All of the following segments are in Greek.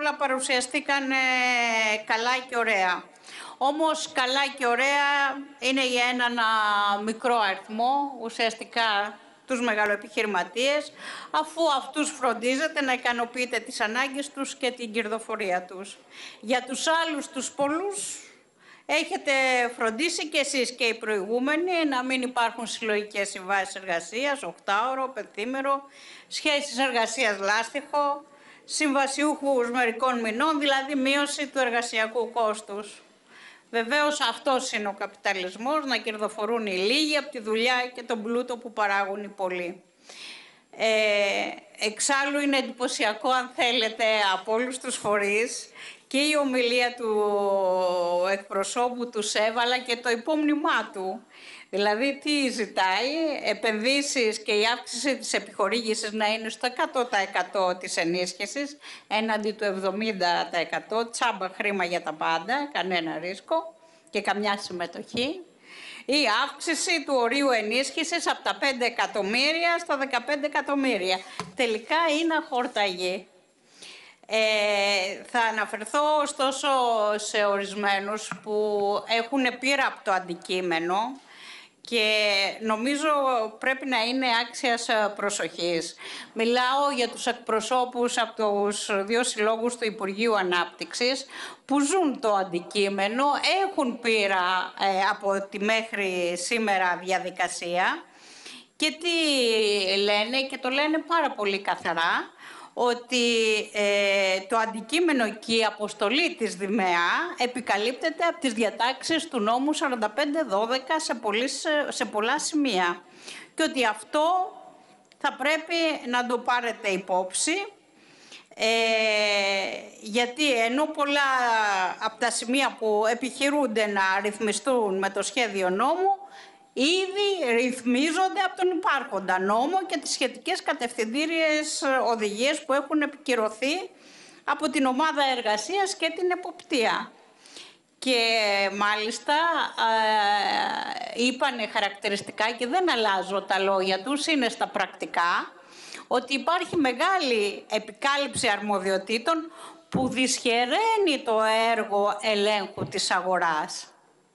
όλα παρουσιαστήκαν καλά και ωραία. Όμως καλά και ωραία είναι για έναν μικρό αριθμό, ουσιαστικά τους μεγαλοεπιχειρηματίες, αφού αυτούς φροντίζετε να ικανοποιείτε τις ανάγκες τους και την κερδοφορία τους. Για τους άλλους, τους πολλούς, έχετε φροντίσει και εσείς και οι προηγούμενοι να μην υπάρχουν συλλογικές συμβάσεις εργασίας, 8ωρο, 5ήμερο, σχέσεις εργασίας λάστιχο, συμβασιούχους μερικών μηνών, δηλαδή μείωση του εργασιακού κόστους. Βεβαίως αυτός είναι ο καπιταλισμός, να κερδοφορούν οι λίγοι από τη δουλειά και τον πλούτο που παράγουν οι πολλοί. Εξάλλου είναι εντυπωσιακό, αν θέλετε, από όλους τους φορείς και η ομιλία του εκπροσώπου του ΣΕΒ, αλλά και το υπόμνημά του. Δηλαδή, τι ζητάει, επενδύσεις και η αύξηση της επιχορήγησης να είναι στο 100% της ενίσχυσης, έναντι του 70%, τσάμπα χρήμα για τα πάντα, κανένα ρίσκο και καμιά συμμετοχή. Η αύξηση του ορίου ενίσχυσης από τα 5 εκατομμύρια στα 15 εκατομμύρια. Τελικά είναι αχορταγή. Θα αναφερθώ ωστόσο σε ορισμένους που έχουν πείρα από το αντικείμενο και νομίζω πρέπει να είναι άξιας προσοχής. Μιλάω για τους εκπροσώπους από τους δύο συλλόγους του Υπουργείου Ανάπτυξης που ζουν το αντικείμενο, έχουν πείρα από τη μέχρι σήμερα διαδικασία και τι λένε, και το λένε πάρα πολύ καθαρά, ότι το αντικείμενο και η αποστολή της ΔΜΕΑ επικαλύπτεται από τις διατάξεις του νόμου 45-12 σε πολλά σημεία και ότι αυτό θα πρέπει να το πάρετε υπόψη, γιατί ενώ πολλά από τα σημεία που επιχειρούνται να ρυθμιστούν με το σχέδιο νόμου ήδη ρυθμίζονται από τον υπάρχοντα νόμο και τις σχετικές κατευθυντήριες οδηγίες που έχουν επικυρωθεί από την ομάδα εργασίας και την εποπτεία. Και μάλιστα είπανε χαρακτηριστικά, και δεν αλλάζω τα λόγια τους, είναι στα πρακτικά, ότι υπάρχει μεγάλη επικάλυψη αρμοδιοτήτων που δυσχεραίνει το έργο ελέγχου της αγοράς.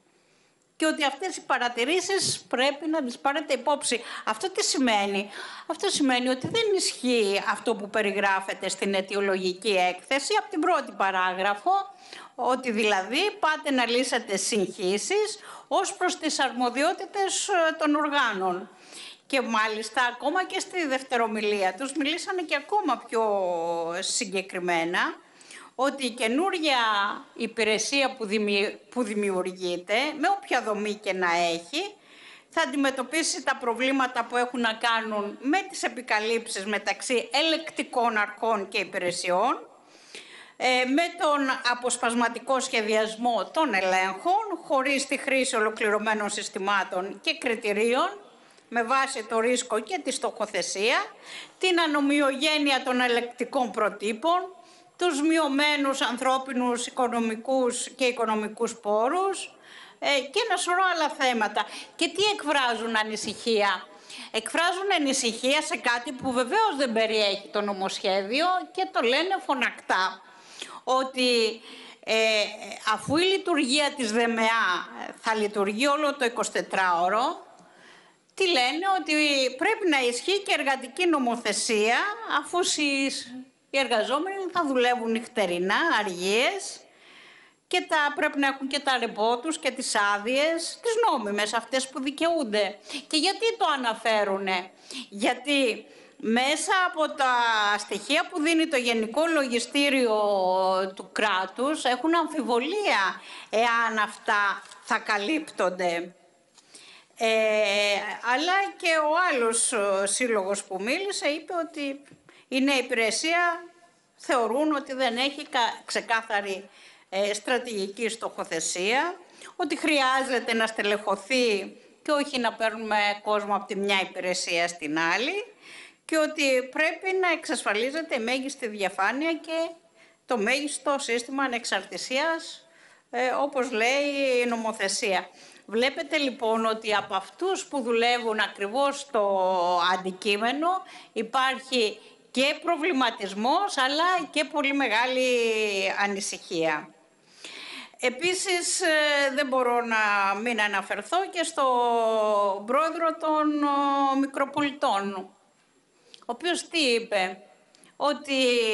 Και ότι αυτές οι παρατηρήσεις πρέπει να τις πάρετε υπόψη. Αυτό τι σημαίνει? Αυτό σημαίνει ότι δεν ισχύει αυτό που περιγράφεται στην αιτιολογική έκθεση από την πρώτη παράγραφο, ότι δηλαδή πάτε να λύσετε συγχύσεις ως προς τις αρμοδιότητες των οργάνων. Και μάλιστα ακόμα και στη δευτερομιλία τους μιλήσανε και ακόμα πιο συγκεκριμένα, ότι η καινούργια υπηρεσία που δημιουργείται, με όποια δομή και να έχει, θα αντιμετωπίσει τα προβλήματα που έχουν να κάνουν με τις επικαλύψεις μεταξύ ελεκτικών αρχών και υπηρεσιών, με τον αποσπασματικό σχεδιασμό των ελέγχων, χωρίς τη χρήση ολοκληρωμένων συστημάτων και κριτηρίων, με βάση το ρίσκο και τη στοχοθεσία, την ανομοιογένεια των ελεκτικών προτύπων, τους μειωμένους ανθρώπινους, οικονομικούς και οικονομικούς πόρους και ένα σωρό άλλα θέματα. Και τι εκφράζουν ανησυχία? Εκφράζουν ανησυχία σε κάτι που βεβαίως δεν περιέχει το νομοσχέδιο και το λένε φωνακτά, ότι αφού η λειτουργία της ΔΜΕΑ θα λειτουργεί όλο το 24ωρο, τι λένε? Ότι πρέπει να ισχύει και εργατική νομοθεσία, αφού οι εργαζόμενοι θα δουλεύουν νυχτερινά, αργίες, και πρέπει να έχουν και τα ρεπό τους και τις άδειες, τις νόμιμες, αυτές που δικαιούνται. Και γιατί το αναφέρουνε? Γιατί μέσα από τα στοιχεία που δίνει το Γενικό Λογιστήριο του κράτους έχουν αμφιβολία εάν αυτά θα καλύπτονται. Αλλά και ο άλλος σύλλογος που μίλησε είπε ότι η νέα υπηρεσία θεωρούν ότι δεν έχει ξεκάθαρη στρατηγική στοχοθεσία, ότι χρειάζεται να στελεχωθεί και όχι να παίρνουμε κόσμο από τη μια υπηρεσία στην άλλη, και ότι πρέπει να εξασφαλίζεται η μέγιστη διαφάνεια και το μέγιστο σύστημα ανεξαρτησίας, όπως λέει η νομοθεσία. Βλέπετε λοιπόν ότι από αυτούς που δουλεύουν ακριβώς το αντικείμενο υπάρχει και προβληματισμός, αλλά και πολύ μεγάλη ανησυχία. Επίσης, δεν μπορώ να μην αναφερθώ και στον πρόεδρο των Μικροπολιτών, ο οποίος τι είπε, ότι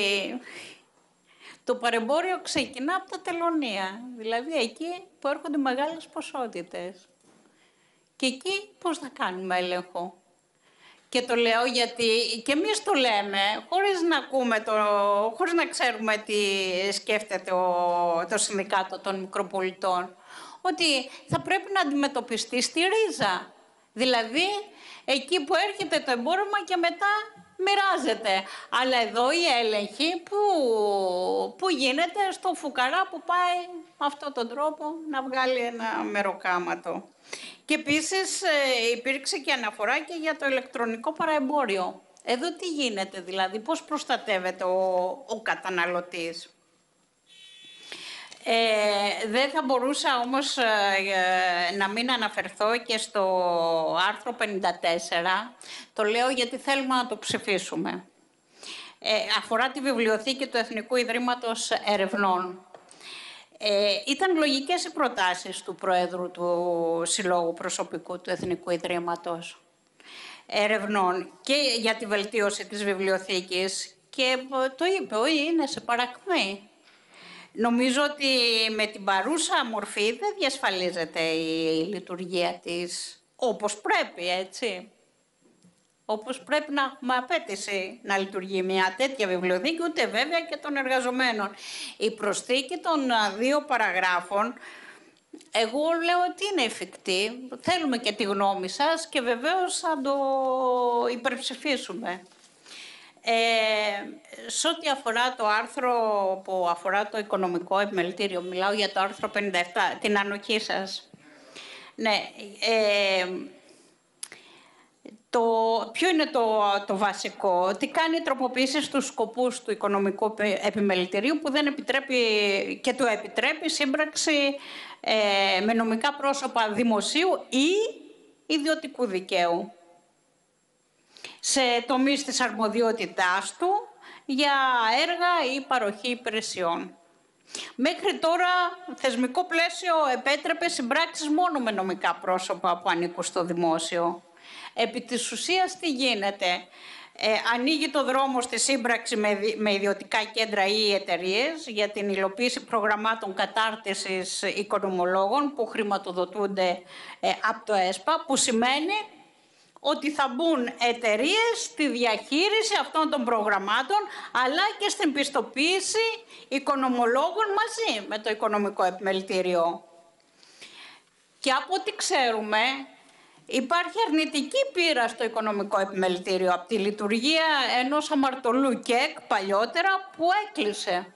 το παρεμπόριο ξεκινά από τα τελωνεία, δηλαδή εκεί που έρχονται μεγάλες ποσότητες. Και εκεί πώς θα κάνουμε έλεγχο? Και το λέω γιατί και εμείς το λέμε, χωρίς να ξέρουμε τι σκέφτεται το Συνδικάτο των Μικροπολιτών, ότι θα πρέπει να αντιμετωπιστεί στη ρίζα. Δηλαδή, εκεί που έρχεται το εμπόρευμα και μετά μοιράζεται. Αλλά εδώ η έλεγχη που γίνεται στο φουκαρά που πάει με αυτόν τον τρόπο να βγάλει ένα μεροκάματο. Και επίσης υπήρξε και αναφορά και για το ηλεκτρονικό παραεμπόριο. Εδώ τι γίνεται δηλαδή, πώς προστατεύεται ο καταναλωτής? Δεν θα μπορούσα όμως να μην αναφερθώ και στο άρθρο 54. Το λέω γιατί θέλουμε να το ψηφίσουμε. Αφορά τη βιβλιοθήκη του Εθνικού Ιδρύματος Ερευνών. Ήταν λογικές οι προτάσεις του Προέδρου του Συλλόγου Προσωπικού του Εθνικού Ιδρύματος Ερευνών και για τη βελτίωση της βιβλιοθήκης και το είπε, είναι σε παρακμή. Νομίζω ότι με την παρούσα μορφή δεν διασφαλίζεται η λειτουργία της όπως πρέπει, έτσι. Όπως πρέπει να έχουμε απέτηση να λειτουργεί μια τέτοια βιβλιοθήκη, ούτε βέβαια και των εργαζομένων. Η προσθήκη των 2 παραγράφων, εγώ λέω ότι είναι εφικτή. Θέλουμε και τη γνώμη σας και βεβαίως θα το υπερψηφίσουμε. Σε ό,τι αφορά το άρθρο που αφορά το οικονομικό επιμελητήριο, μιλάω για το άρθρο 57, την ανοχή σας. Ναι, ποιο είναι το βασικό? Ότι κάνει τροποποίησεις στους σκοπούς του οικονομικού επιμελητηρίου που δεν επιτρέπει και του επιτρέπει σύμπραξη με νομικά πρόσωπα δημοσίου ή ιδιωτικού δικαίου σε τομείς της αρμοδιότητάς του για έργα ή παροχή υπηρεσιών. Μέχρι τώρα, θεσμικό πλαίσιο επέτρεπε συμπράξεις μόνο με νομικά πρόσωπα που ανήκουν στο δημόσιο. Επί της ουσίας τι γίνεται? Ανοίγει το δρόμο στη σύμπραξη με ιδιωτικά κέντρα ή εταιρείες για την υλοποίηση προγραμμάτων κατάρτισης οικονομολόγων που χρηματοδοτούνται από το ΕΣΠΑ, που σημαίνει ότι θα μπουν εταιρείες στη διαχείριση αυτών των προγραμμάτων, αλλά και στην πιστοποίηση οικονομολόγων μαζί με το Οικονομικό Επιμελητήριο. Και από ό,τι ξέρουμε, υπάρχει αρνητική πείρα στο Οικονομικό Επιμελητήριο από τη λειτουργία ενός αμαρτωλού ΚΕΚ παλιότερα που έκλεισε.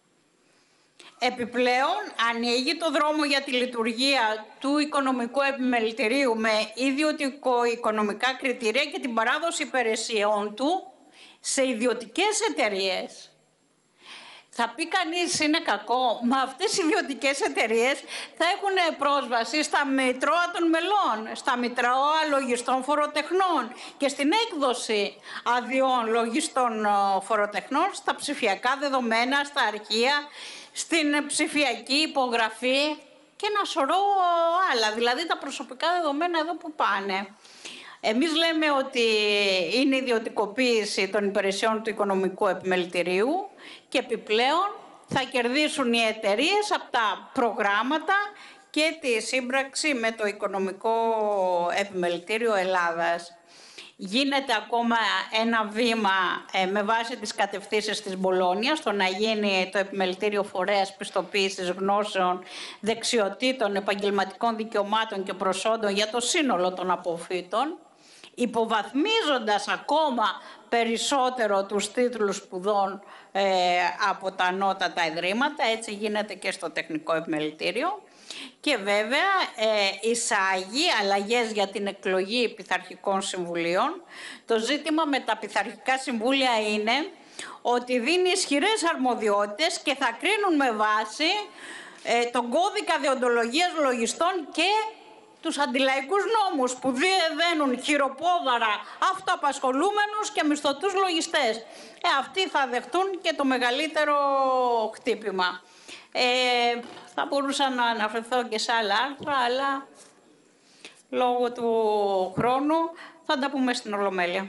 Επιπλέον, ανοίγει το δρόμο για τη λειτουργία του Οικονομικού Επιμελητηρίου με ιδιωτικο-οικονομικά κριτήρια και την παράδοση υπηρεσιών του σε ιδιωτικές εταιρείες. Θα πει κανείς είναι κακό, μα αυτές οι ιδιωτικές εταιρείες θα έχουν πρόσβαση στα μητρώα των μελών, στα μητρώα λογιστών φοροτεχνών και στην έκδοση αδειών λογιστών φοροτεχνών, στα ψηφιακά δεδομένα, στα αρχεία, στην ψηφιακή υπογραφή και ένα σωρό άλλα, δηλαδή τα προσωπικά δεδομένα εδώ που πάνε. Εμείς λέμε ότι είναι ιδιωτικοποίηση των υπηρεσιών του Οικονομικού Επιμελητηρίου και επιπλέον θα κερδίσουν οι εταιρείες από τα προγράμματα και τη σύμπραξη με το Οικονομικό Επιμελητήριο Ελλάδας. Γίνεται ακόμα ένα βήμα με βάση τις κατευθύνσεις της Μπολόνια στο να γίνει το Επιμελητήριο Φορέας Πιστοποίησης Γνώσεων, Δεξιοτήτων, Επαγγελματικών Δικαιωμάτων και Προσόντων για το σύνολο των αποφύτων, υποβαθμίζοντας ακόμα περισσότερο τους τίτλους σπουδών από τα ανώτατα ιδρύματα. Έτσι γίνεται και στο Τεχνικό Επιμελητήριο. Και βέβαια εισάγει αλλαγές για την εκλογή πειθαρχικών συμβουλίων. Το ζήτημα με τα πειθαρχικά συμβούλια είναι ότι δίνει ισχυρές αρμοδιότητες και θα κρίνουν με βάση τον κώδικα δεοντολογίας λογιστών και τους αντιλαϊκούς νόμους που διεδένουν χειροπόδαρα αυτοαπασχολούμενους και μισθωτούς λογιστές. Αυτοί θα δεχτούν και το μεγαλύτερο χτύπημα. Θα μπορούσα να αναφερθώ και σε άλλα άρθρα, αλλά λόγω του χρόνου θα τα πούμε στην Ολομέλεια.